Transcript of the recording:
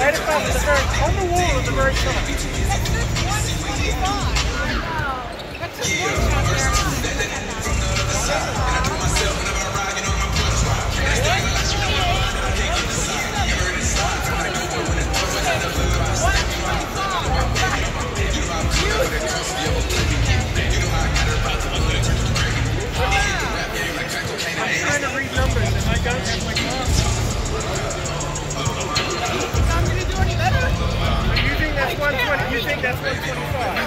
right above at the very, on the wall at the very top. That's just one shot there. I'm trying to read numbers and I don't have my glasses. It's not going to do any better. You think that's 120? You think that's 125?